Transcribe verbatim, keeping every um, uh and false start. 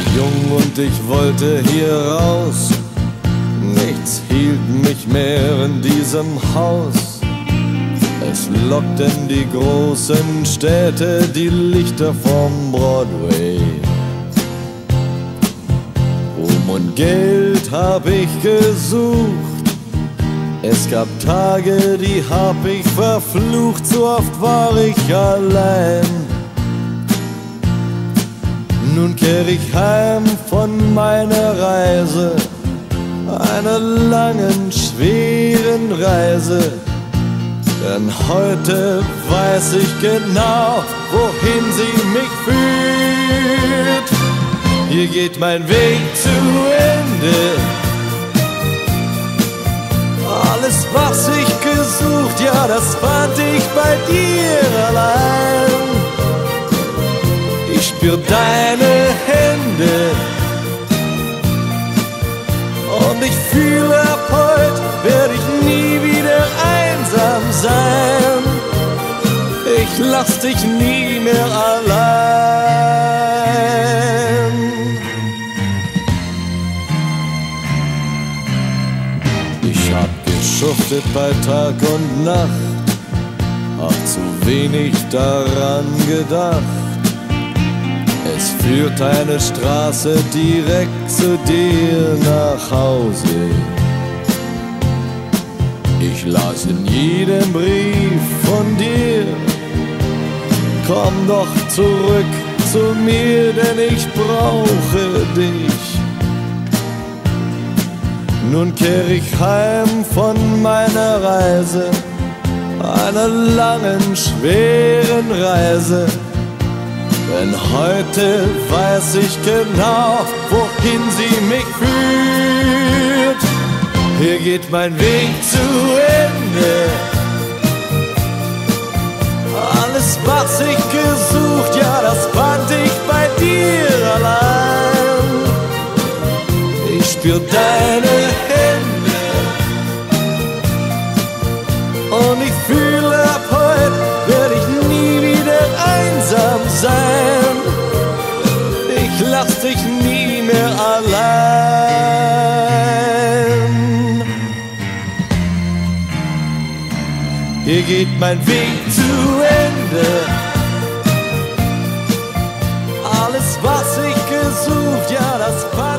jung und ich wollte hier raus. Nichts hielt mich mehr in diesem Haus. Es lockten die großen Städte, die Lichter vom Broadway. Ruhm und Geld hab ich gesucht. Es gab Tage, die hab ich verflucht. So oft war ich allein. Nun kehr ich heim von meiner Reise, einer langen, schweren Reise. Denn heute weiß ich genau, wohin sie mich führt. Hier geht mein Weg zu Ende. Alles, was ich gesucht, ja, das fand ich bei dir allein. Ich spür deine Hände und ich fühle, ab heute werd ich nie wieder einsam sein. Ich lass dich nie mehr allein. Ich hab geschuftet bei Tag und Nacht, hab zu wenig daran gedacht. Es führt eine Straße direkt zu dir nach Hause. Ich las in jedem Brief von dir: Komm doch zurück zu mir, denn ich brauche dich. Nun kehr ich heim von meiner Reise, einer langen, schweren Reise. Denn heute weiß ich genau, wohin sie mich führt. Hier geht mein Weg zu Ende. Alles, was ich gesucht, ja, das fand ich bei dir allein. Ich spür deine Hände und ich fühle, ab heute werd ich nie wieder einsam sein. Ich lass dich nie mehr allein. Hier geht mein Weg zu Ende. Alles, was ich gesucht, ja, das war